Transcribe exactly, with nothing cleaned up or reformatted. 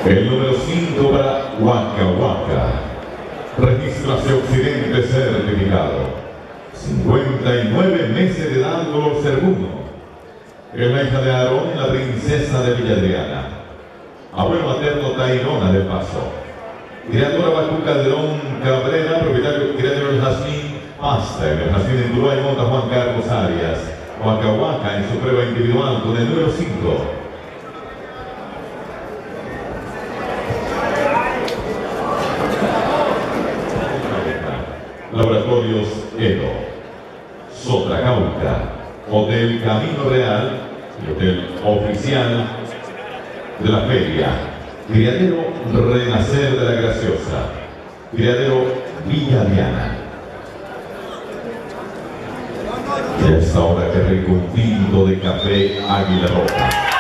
El número cinco para Huanca Huanca. Registro hacia Occidente certificado. cincuenta y nueve meses de edad, color cervuno. Es la hija de Aarón, la princesa de Villa Adriana. Abuelo materno Tairona del Paso. Criadora Bacú Calderón Cabrera, propietario criadero del Jazmín Pasta, en el Jazmín de Tuluá y monta Juan Carlos Arias. Huanca Huanca en su prueba individual con el número cinco. Laboratorios Edo, Sotracauca, Hotel Camino Real y Hotel Oficial de la Feria. Criadero Renacer de la Graciosa. Criadero Villa Diana. Y a esta hora que rico un tinto de café Águila Roja.